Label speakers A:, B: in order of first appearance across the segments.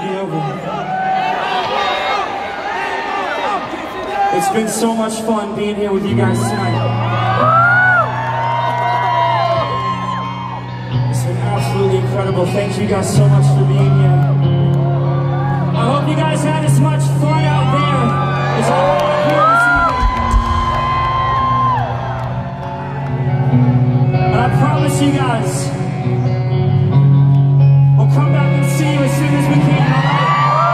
A: be over. It's been so much fun being here with you guys tonight. It's been absolutely incredible. Thank you guys so much for being here. I hope you guys had as much fun out there as I had here this evening. And I promise you guys, we'll come back and see you as soon as we can, all right?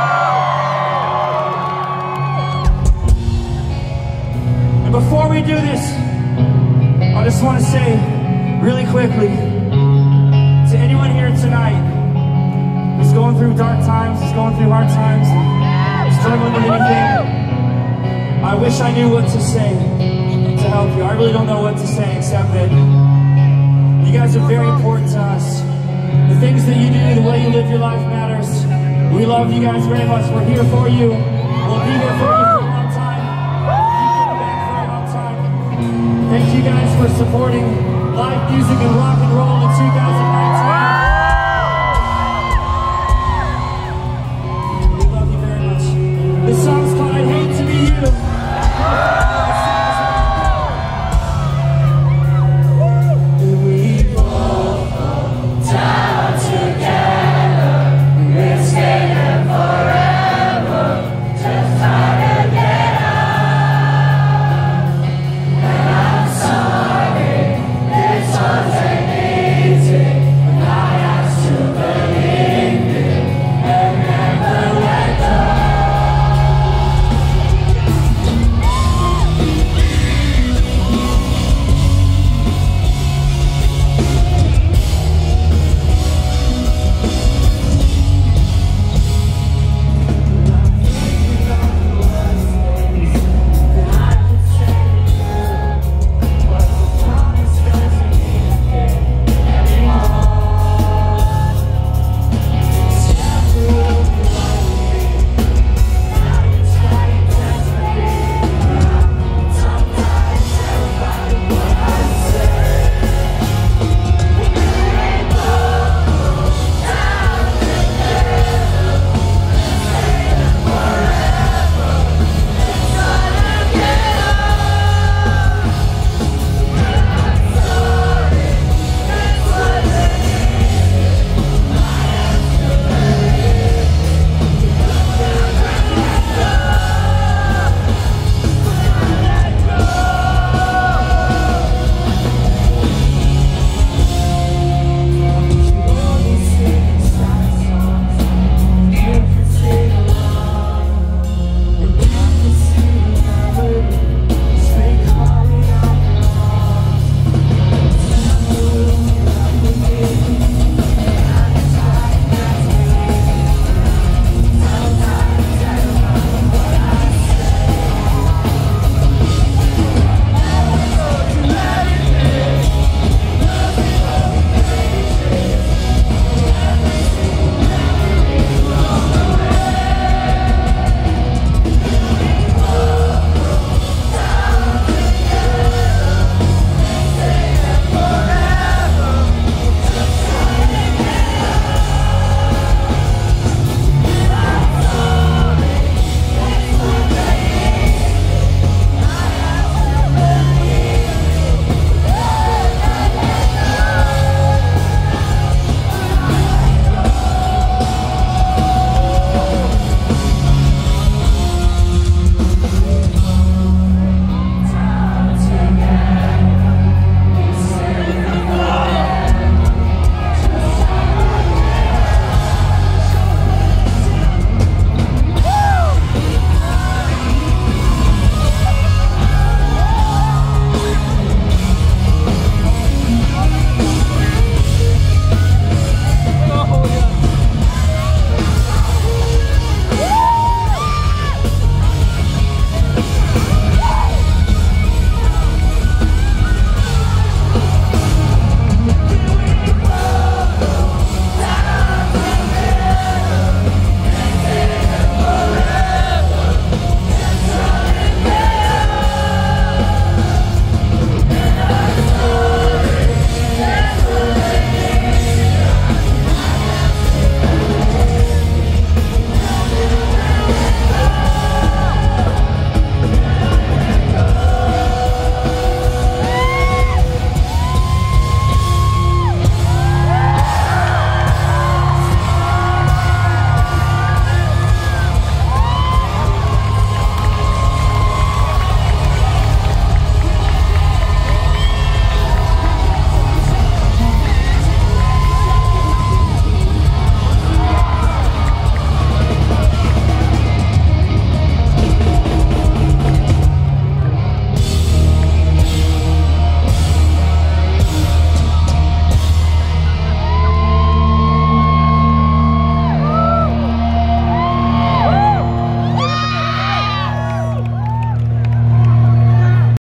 A: And before we do this, I just want to say really quickly to anyone here tonight who's going through dark times, who's going through hard times, struggling with anything, I wish I knew what to say to help you. I really don't know what to say except that you guys are very important to us. The things that you do, the way you live your life matters. We love you guys very much. We're here for you. We'll be here for you for a long time. We'll keep back for a long time. Thank you guys for supporting live music and rock and roll in 2000.